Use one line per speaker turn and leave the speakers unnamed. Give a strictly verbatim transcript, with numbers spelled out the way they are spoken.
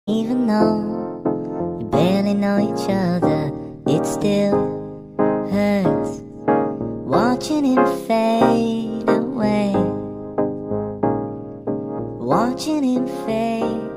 Even though you barely know each other, it still hurts watching him fade away, watching him fade